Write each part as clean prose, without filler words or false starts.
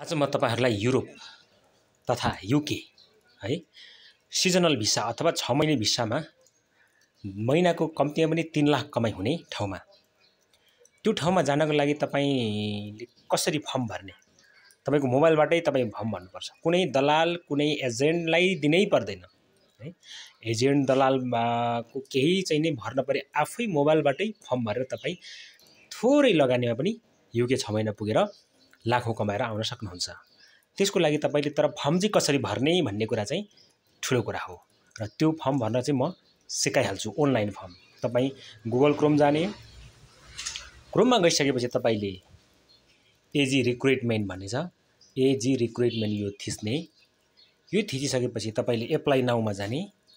आज म तपाईहरुलाई युरोप तथा युके है सिजनल भिसा अथवा 6 महिने भिसामा महिनाको कम्तीमा पनि 3 लाख कमाइ हुने ठाउँमा त्यो ठाउँमा जानको लागि तपाईले कसरी फर्म भर्ने तपाईको मोबाइलबाटै तपाई फर्म भर्नुपर्छ। कुनै दलाल कुनै एजेन्टलाई दिनै पर्दैन है। एजेन्ट दलाल को केही चाहिँ नै भर्न परे आफै मोबाइलबाटै फर्म भरेर तपाई थोरै लगानीमा पनि युके 6 महिना पुगेर लाखौं कमाएर आउन सक्नुहुन्छ। त्यसको लागि तपाईले तर फर्म चाहिँ कसरी भर्ने भन्ने कुरा चाहिँ ठूलो कुरा हो र त्यो फर्म भर्न चाहिँ म सिकाइहाल्छु। अनलाइन फर्म तपाई गुगल क्रोम जाने, क्रोममा गइसकेपछि तपाईले एजी रिक्रुटमेन्ट भन्ने छ, एजी रिक्रुटमेन्ट यो थिच्ने, यो थिचिसकेपछि तपाईले एप्लाई नाउमा जाने,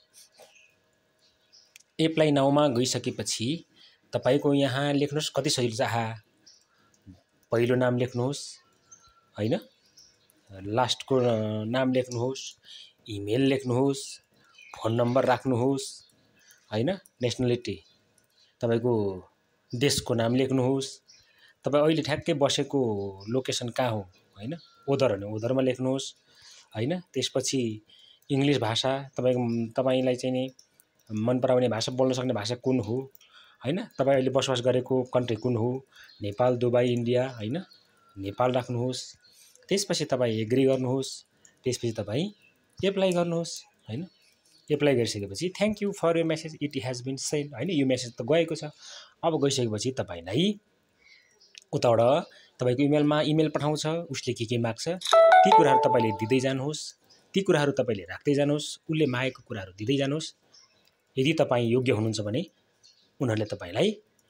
एप्लाई नाउमा गइसकेपछि तपाईको यहाँ लेख्नुस् कति सजिलो छ। पहिलो नाम लेख्नुहोस् हैन, लास्टको नाम लेख्नुहोस्, इमेल लेख्नुहोस्, फोन नम्बर राख्नुहोस् हैन, नेशनलिटी तपाईको देशको नाम लेख्नुहोस्, तपाई अहिले ठ्याक्कै बसेको लोकेसन कहाँ हो हैन, ओदर भने ओदरमा लेख्नुहोस् हैन। त्यसपछि इंग्लिश भाषा तपाईलाई चाहिँ नि मन पराउने भाषा बोल्न सक्ने भाषा कुन हो हैन, तपाई अहिले बसोबास गरेको कन्ट्री कुन हो, नेपाल, दुबई, इन्डिया हैन, नेपाल राख्नुहोस्। त्यसपछि तपाई एग्री गर्नुहोस्, त्यसपछि तपाई एप्लाई गर्नुहोस् हैन। एप्लाई गरिसकेपछि thank you for your message it has been send हैन, यो मेसेज त गएको छ। अब गइसकेपछि तपाईलाई उताबाट तपाईको इमेलमा इमेल पठाउँछ, उसले के माग्छ ती कुराहरु तपाईले दिदै जानुहोस्, ती कुराहरु तपाईले राख्दै जानुहोस्, उले मागेको कुराहरु दिदै जानुहोस्। यदि तपाई योग्य हुनुहुन्छ भने उनीहरुले तपाईलाई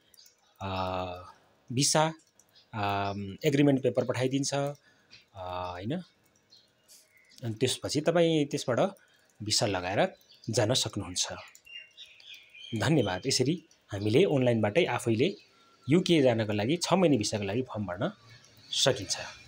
भिसा एग्रीमेन्ट पेपर पठाइदिन्छ हैन। अनि त्यसपछि तपाई त्यसबाट भिसा लगाएर जान सक्नुहुन्छ। धन्यवाद। यसरी हामीले अनलाइनबाटै आफैले युके जानको लागि 6 महिने भिसाको लागि फर्म भर्न सकिन्छ।